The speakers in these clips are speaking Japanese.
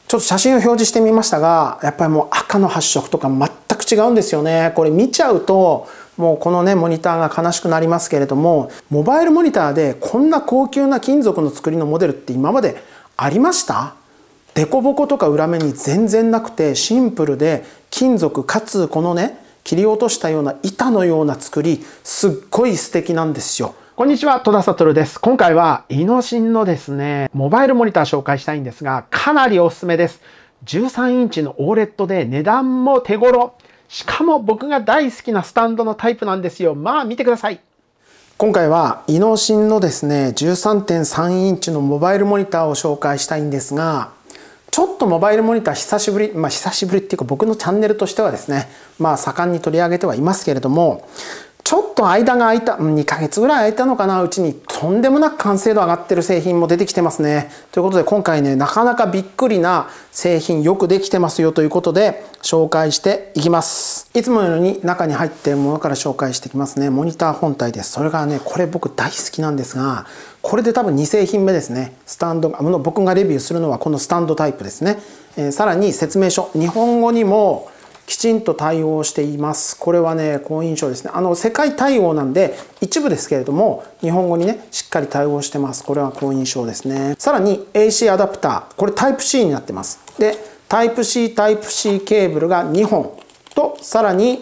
ちょっと写真を表示してみましたが、やっぱりもう赤の発色とか全く違うんですよね。これ見ちゃうと、もうこのね、モニターが悲しくなりますけれども、モバイルモニターでこんな高級な金属の作りのモデルって今までありました？デコボコとか裏面に全然なくて、シンプルで金属かつこのね、切り落としたような板のような作り、すっごい素敵なんですよ。こんにちは、戸田悟です。今回はイノシンのですね、モバイルモニター紹介したいんですが、かなりおすすめです。13インチの OLED で値段も手頃。しかも僕が大好きなスタンドのタイプなんですよ。まあ見てください。今回はイノシンのですね、13.3 インチのモバイルモニターを紹介したいんですが、ちょっとモバイルモニター久しぶり、久しぶりっていうか僕のチャンネルとしてはですね、盛んに取り上げてはいますけれども、ちょっと間が空いた、2ヶ月ぐらい空いたのかな、うちにとんでもなく完成度上がってる製品も出てきてますね。ということで今回ね、なかなかびっくりな製品よくできてますよということで紹介していきます。いつものように中に入っているものから紹介していきますね。モニター本体です。それがね、これ僕大好きなんですが、これで多分2製品目ですね。スタンドが、僕がレビューするのはこのスタンドタイプですね。さらに説明書、日本語にもきちんと対応しています。これはね、好印象ですね。世界対応なんで、一部ですけれども、日本語にね、しっかり対応してます。これは好印象ですね。さらに AC アダプター。これタイプ C になってます。で、タイプ C ケーブルが2本と、さらに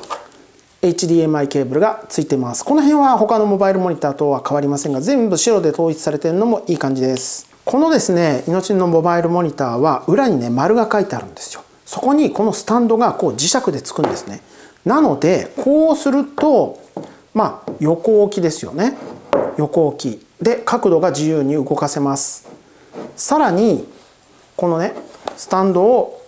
HDMI ケーブルがついています。この辺は他のモバイルモニターとは変わりませんが、全部白で統一されているのもいい感じです。このですね、イノシンのモバイルモニターは裏にね、丸が書いてあるんですよ。そこにこのスタンドがこう磁石でつくんですね。なのでこうすると横置きですよね。横置きで角度が自由に動かせます。さらにこのねスタンドを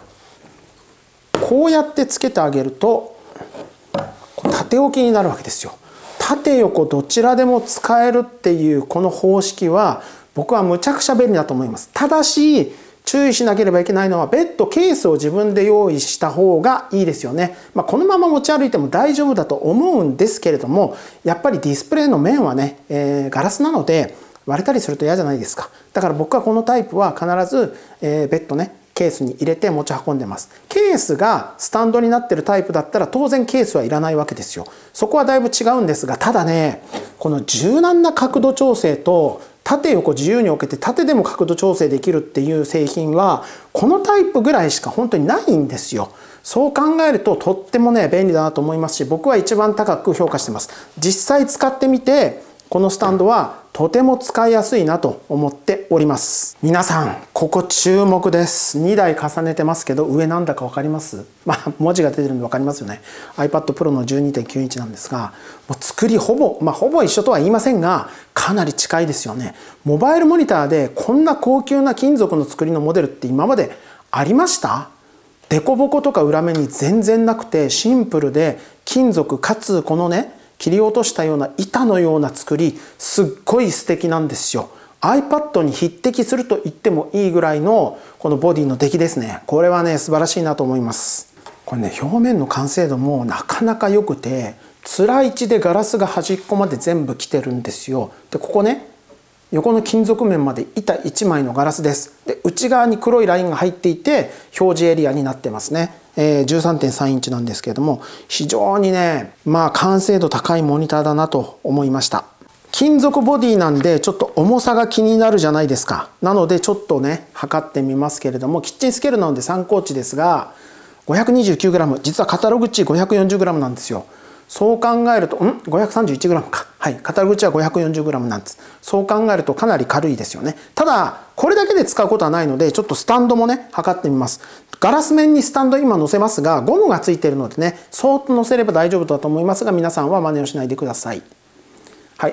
こうやってつけてあげると縦置きになるわけですよ。縦横どちらでも使えるっていうこの方式は僕はむちゃくちゃ便利だと思います。ただし注意しなければいけないのは別途ケースを自分で用意した方がいいですよね。このまま持ち歩いても大丈夫だと思うんですけれども、やっぱりディスプレイの面はね、ガラスなので割れたりすると嫌じゃないですか。だから僕はこのタイプは必ず、別途ねケースに入れて持ち運んでます。ケースがスタンドになってるタイプだったら当然ケースはいらないわけですよ。そこはだいぶ違うんですが、ただねこの柔軟な角度調整と縦横自由に置けて縦でも角度調整できるっていう製品はこのタイプぐらいしか本当にないんですよ。そう考えるととってもね便利だなと思いますし、僕は一番高く評価してます。実際使ってみてこのスタンドはとても使いやすいなと思っております。皆さんここ注目です。2台重ねてますけど上なんだか分かります？文字が出てるんで分かりますよね。 iPad Pro の 12.9 インチなんですが、もう作りほぼ一緒とは言いませんがかなり近いですよね。モバイルモニターでこんな高級な金属の作りのモデルって今までありました？デコボコとか裏面に全然なくてシンプルで金属かつこのね切り落としたような板のような作り、すっごい素敵なんですよ。 iPad に匹敵すると言ってもいいぐらいのこのボディの出来ですね。これはね素晴らしいなと思います。これね表面の完成度もなかなか良くて、面位置でガラスが端っこまで全部来てるんですよ。でここね横の金属面まで板1枚のガラスです。で内側に黒いラインが入っていて表示エリアになってますね。13.3 インチなんですけれども、非常にね完成度高いモニターだなと思いました。金属ボディなんでちょっと重さが気になるじゃないですか。なのでちょっとね測ってみますけれども、キッチンスケールなので参考値ですが 529g、 実はカタログ値 540g なんですよ。そう考えると531g か。はい、カタログ値は 540g なんです。そう考えるとかなり軽いですよね。ただこれだけで使うことはないのでちょっとスタンドもね測ってみます。ガラス面にスタンド今乗せますがゴムがついているのでねそーっと乗せれば大丈夫だと思いますが、皆さんは真似をしないでください。はい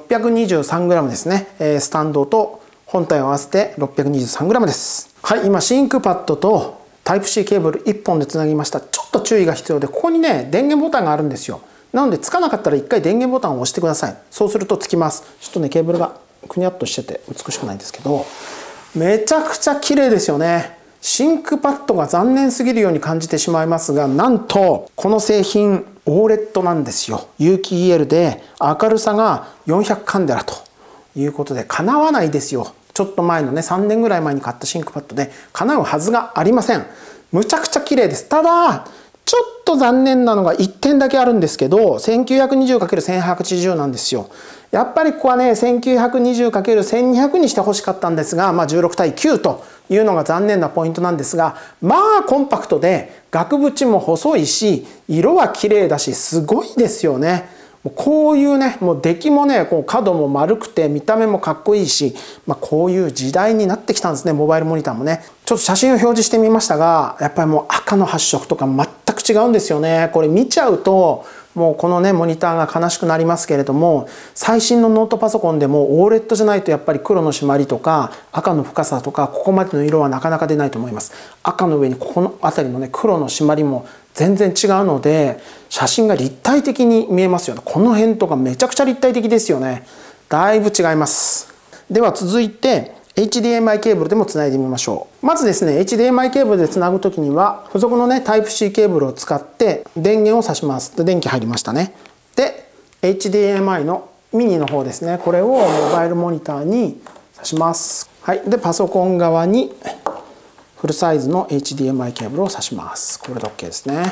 、623g ですね。スタンドと本体を合わせて 623g です。はい、今シンクパッドとタイプ C ケーブル1本でつなぎました。ちょっと注意が必要で、ここにね電源ボタンがあるんですよ。なのでつかなかったら1回電源ボタンを押してください。そうするとつきます。ちょっとねケーブルがくにゃっとしてて美しくないんですけど、めちゃくちゃ綺麗ですよね。シンクパッドが残念すぎるように感じてしまいますが、なんとこの製品 OLED なんですよ。有機 EL で明るさが400カンデラということでかなわないですよ。 ちょっと前のね、3年ぐらい前に買ったシンクパッドで叶うはずがありません。むちゃくちゃ綺麗です。ただ、ちょっと残念なのが1点だけあるんですけど、1920×1180 なんですよ。やっぱりここはね、1920×1200 にしてほしかったんですが、16対9というのが残念なポイントなんですが、コンパクトで額縁も細いし、色は綺麗だし、すごいですよね。こういうね、もう出来もね、こう角も丸くて見た目もかっこいいし、こういう時代になってきたんですね、モバイルモニターもね。ちょっと写真を表示してみましたが、やっぱりもう赤の発色とか全く違うんですよね。これ見ちゃうと、もうこのね、モニターが悲しくなりますけれども、最新のノートパソコンでも OLED じゃないとやっぱり黒の締まりとか赤の深さとかここまでの色はなかなか出ないと思います。赤の上にここの辺りのね、黒の締まりも全然違うので、写真が立体的に見えますよね。この辺とかめちゃくちゃ立体的ですよね。だいぶ違います。では続いて、HDMI ケーブルでもつないでみましょう。まずですね、HDMI ケーブルでつなぐときには、付属のね、Type-C ケーブルを使って電源を挿します。で、電気入りましたね。で、HDMI のミニの方ですね。これをモバイルモニターに挿します。はい。で、パソコン側にフルサイズの HDMI ケーブルを挿します。これで OK ですね。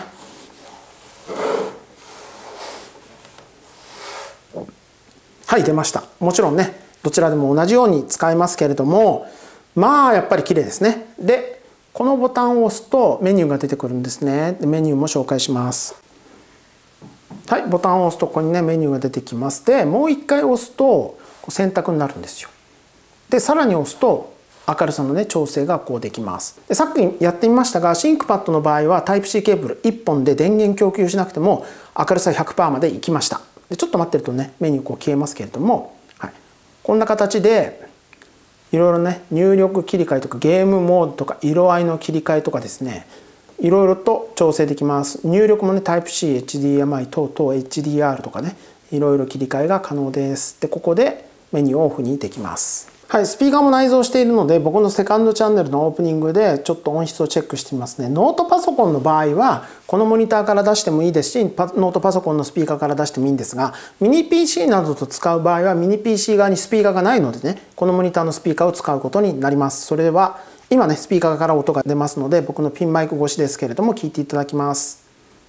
はい、出ました。もちろんね、どちらでも同じように使えますけれども、やっぱり綺麗ですね。で、このボタンを押すとメニューが出てくるんですね。メニューも紹介します。はい、ボタンを押すとここにね、メニューが出てきます。で、もう一回押すと選択になるんですよ。で、さらに押すと明るさのね、調整がこうできます。で、さっきやってみましたが、シンクパッドの場合は Type-C ケーブル1本で電源供給しなくても明るさ 100% までいきました。で、ちょっと待ってるとね、メニューこう消えますけれども、はい、こんな形でいろいろね、入力切り替えとかゲームモードとか色合いの切り替えとかですね、いろいろと調整できます。入力もね、Type-C、HDMI 等々 HDR とかね、いろいろ切り替えが可能です。で、ここでメニューをオフにできます。はい、スピーカーも内蔵しているので、僕のセカンドチャンネルのオープニングでちょっと音質をチェックしてみますね。ノートパソコンの場合は、このモニターから出してもいいですし、ノートパソコンのスピーカーから出してもいいんですが、ミニ PC などと使う場合は、ミニ PC 側にスピーカーがないのでね、このモニターのスピーカーを使うことになります。それでは、今ね、スピーカーから音が出ますので、僕のピンマイク越しですけれども、聞いていただきます。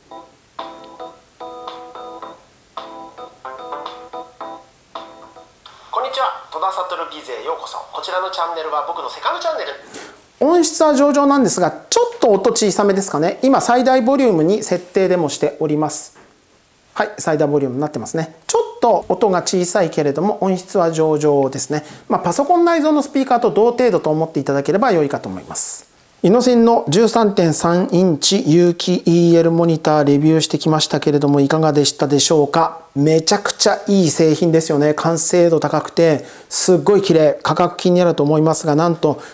こんにちは、戸田悟ビゼへようこそ。こちらのチャンネルは僕のセカンドチャンネル。音質は上々なんですが、ちょっと音小さめですかね。今、最大ボリュームに設定でもしております。はい、最大ボリュームになってますね。ちょっと音が小さいけれども、音質は上々ですね。パソコン内蔵のスピーカーと同程度と思っていただければ良いかと思います。イノセンの 13.3 インチ有機 EL モニターレビューしてきましたけれども、いかがでしたでしょうか。めちゃくちゃいい製品ですよね。完成度高くて、すっごい綺麗。価格気になると思いますが、なんと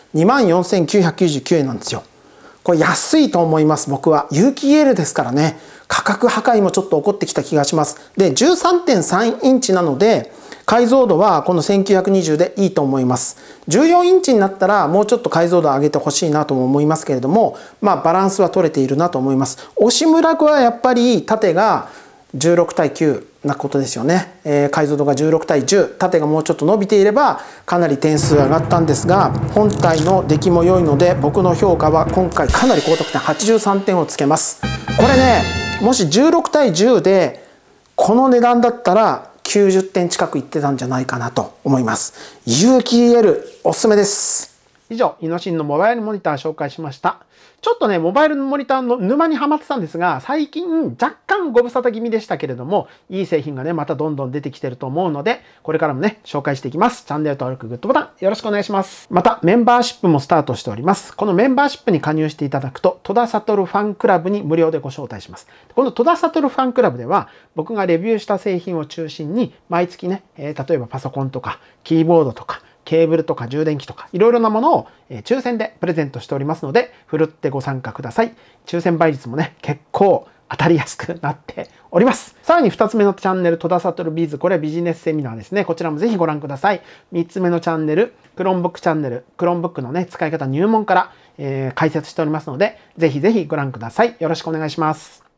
24,999 円なんですよ。これ安いと思います、僕は。有機 EL ですからね。価格破壊もちょっと起こってきた気がします。で、13.3 インチなので、解像度はこの1920でいいと思います。14インチになったらもうちょっと解像度を上げてほしいなとも思いますけれども、バランスは取れているなと思います。押しムラグはやっぱり縦が16対9なことですよね。解像度が16対10、縦がもうちょっと伸びていればかなり点数上がったんですが、本体の出来も良いので、僕の評価は今回かなり高得点83点をつけます。これね、もし16対10でこの値段だったら90点近くいってたんじゃないかなと思います。有機 EL おすすめです。以上、イノシンのモバイルモニター紹介しました。ちょっとね、モバイルモニターの沼にはまってたんですが、最近若干ご無沙汰気味でしたけれども、いい製品がね、またどんどん出てきてると思うので、これからもね、紹介していきます。チャンネル登録、グッドボタンよろしくお願いします。また、メンバーシップもスタートしております。このメンバーシップに加入していただくと、戸田悟ファンクラブに無料でご招待します。この戸田悟ファンクラブでは、僕がレビューした製品を中心に、毎月ね、例えばパソコンとか、キーボードとか、ケーブルとか充電器とかいろいろなものを抽選でプレゼントしておりますので、ふるってご参加ください。抽選倍率もね、結構当たりやすくなっております。さらに2つ目のチャンネル、戸田悟ビーズ、これはビジネスセミナーですね。こちらもぜひご覧ください。3つ目のチャンネル、クローンブックチャンネル、クローンブックのね、使い方入門から、解説しておりますので、ぜひぜひご覧ください。よろしくお願いします。